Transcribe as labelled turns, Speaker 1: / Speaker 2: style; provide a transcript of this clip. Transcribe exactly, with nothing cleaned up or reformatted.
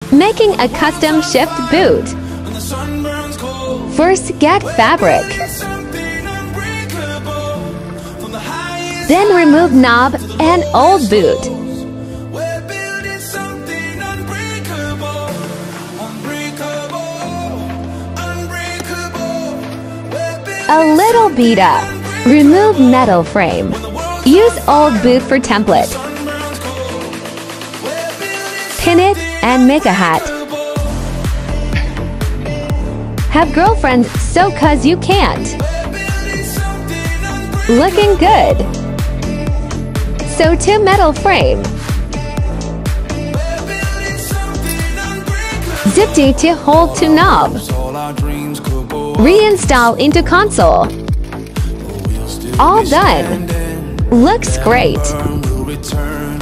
Speaker 1: Making a custom shift boot. First, get fabric. Then remove knob and old boot. A little beat up. Remove metal frame. Use old boot for template. Pin it and make a hat. Have girlfriends sew cause you can't. Looking good. Sew to metal frame. Zip T to hold to knob. Reinstall into console. All done. Looks great.